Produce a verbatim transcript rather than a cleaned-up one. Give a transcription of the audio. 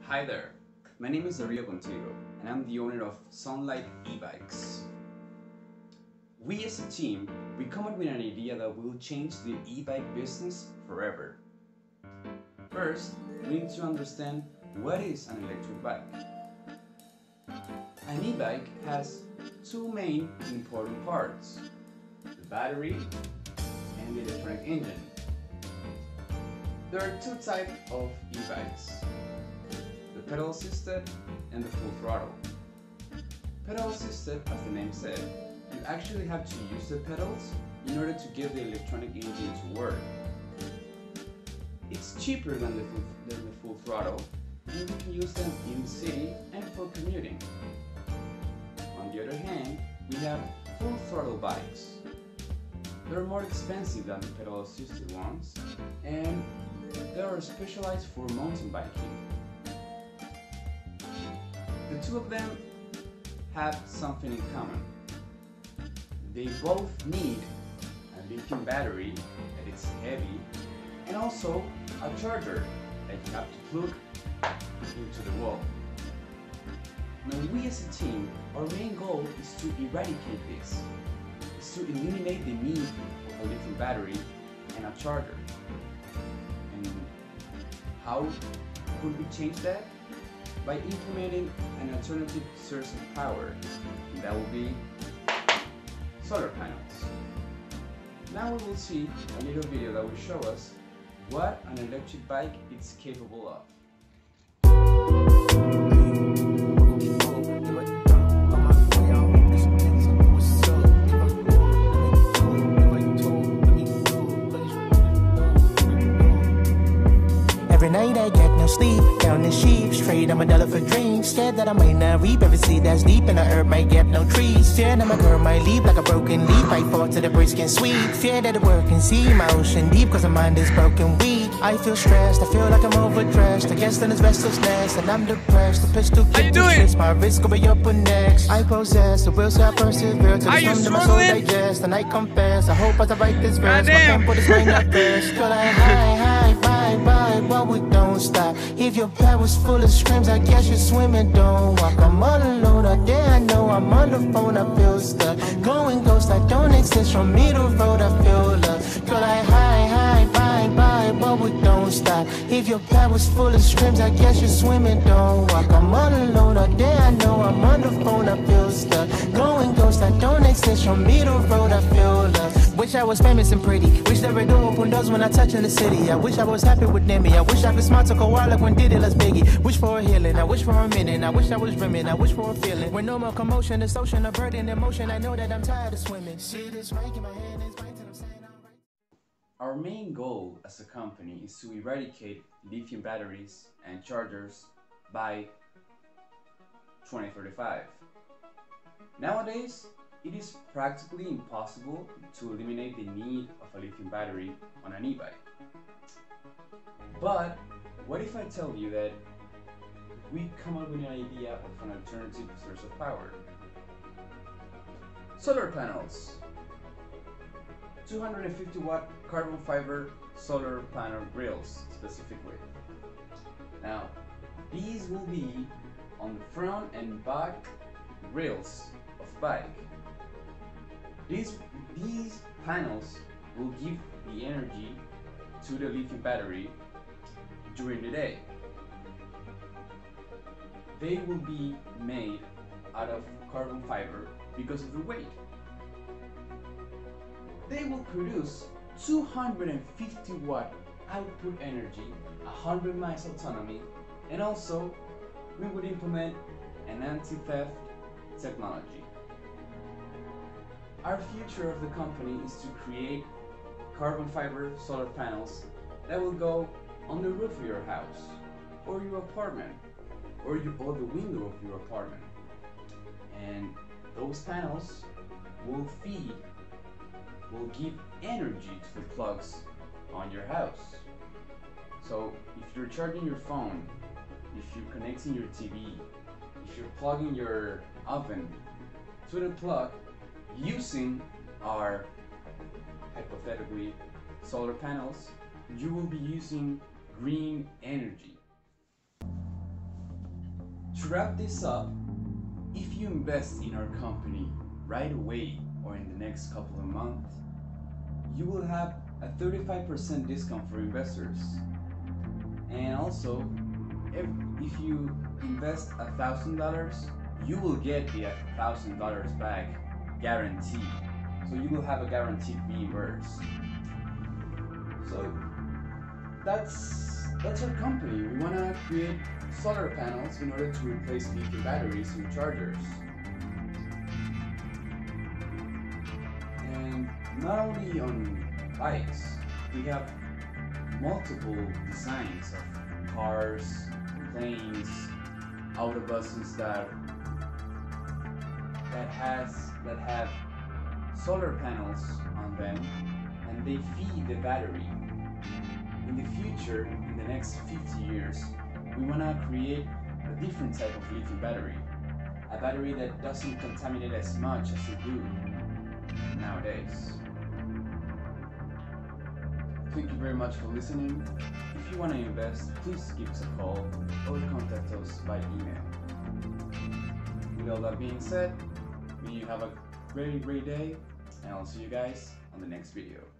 Hi there, my name is Dario Contigo and I'm the owner of Sunlight E-Bikes. We as a team, we come up with an idea that will change the e-bike business forever. First, we need to understand what is an electric bike. An e-bike has two main important parts, the battery and the electronic engine. There are two types of e-bikes, the pedal assisted and the full throttle. Pedal assisted, as the name said, you actually have to use the pedals in order to get the electronic engine to work. It's cheaper than the full, than the full throttle, and you can use them in the city and for commuting. On the other hand, we have full throttle bikes. They're more expensive than the pedal assisted ones, and they are specialized for mountain biking. The two of them have something in common. They both need a lithium battery that is heavy and also a charger that you have to plug into the wall. Now we as a team, our main goal is to eradicate this. It's to eliminate the need of a lithium battery and a charger. And how could we change that? By implementing an alternative source of power, and that will be solar panels. Now we will see a little video that will show us what an electric bike is capable of. Every night I get no sleep, down the sheep, straight I'm a dollar for dreams. Scared that I might not reap every seed that's deep, and the herb might get no trees. Fear that my girl might leave like a broken leaf, I fall to the brisk and sweet. Fear that the world can see my ocean deep, cause my mind is broken weak. I feel stressed, I feel like I'm overdressed, I guess in this restlessness, and I'm depressed. The pistol keep to twist, my wrist go be up and next. I possess the will, so I persevere to the sun to my soul digest, and I confess, I hope as I write this verse, my tempo is going up best. Girl, I high, high, bye, bye, but we don't stop. If your pad was full of screams, I guess you're swimming, don't walk. I'm all alone out there, I know I'm on the phone, I feel stuck. Going ghost, I don't exist, from me to road, I feel love. Girl, I high, high, bye, bye, but we don't stop. If your pad was full of screams, I guess you're swimming, don't walk. I'm all alone out there, I know I'm on the phone, I feel stuck. Going ghost, I don't exist, from me to road, I feel love. Wish I was famous and pretty, wish there were door open doors when I touch in the city. I wish I was happy with Demi, I wish I could smile, took a while like when Diddy, let's Biggie. Wish for a healing, I wish for a minute, I wish I was dreaming, I wish for a feeling. When no more commotion, this ocean, a burden, emotion, I know that I'm tired of swimming. See this mic in my hand, it's right till I'm saying I'm right. Our main goal as a company is to eradicate lithium batteries and chargers by twenty thirty-five. Nowadays, it is practically impossible to eliminate the need of a lithium battery on an e-bike. But what if I tell you that we come up with an idea of an alternative source of power? Solar panels. two hundred fifty watt carbon fiber solar panel grills specifically. Now, these will be on the front and back grills of bike. These, these panels will give the energy to the lithium battery during the day. They will be made out of carbon fiber because of the weight. They will produce two hundred fifty watt output energy, one hundred miles autonomy, and also we would implement an anti-theft technology. Our future of the company is to create carbon fiber solar panels that will go on the roof of your house, or your apartment, or, your, or the window of your apartment. And those panels will feed, will give energy to the plugs on your house. So if you're charging your phone, if you're connecting your T V, if you're plugging your oven to the plug, using our hypothetically solar panels, you will be using green energy. to wrap this up, if you invest in our company right away or in the next couple of months, you will have a thirty-five percent discount for investors. And also, if, if you invest a thousand dollars, you will get the thousand dollars back guaranteed. So you will have a guaranteed reimburse. So that's that's our company. We want to create solar panels in order to replace lithium batteries in chargers. And not only on bikes, we have multiple designs of cars, planes, autobuses that that has that have solar panels on them, and they feed the battery. In the future, in the next fifty years, we want to create a different type of lithium battery, a battery that doesn't contaminate as much as it do nowadays. Thank you very much for listening. If you want to invest, please give us a call or contact us by email. With all that being said, may you have a very great day, and I'll see you guys on the next video.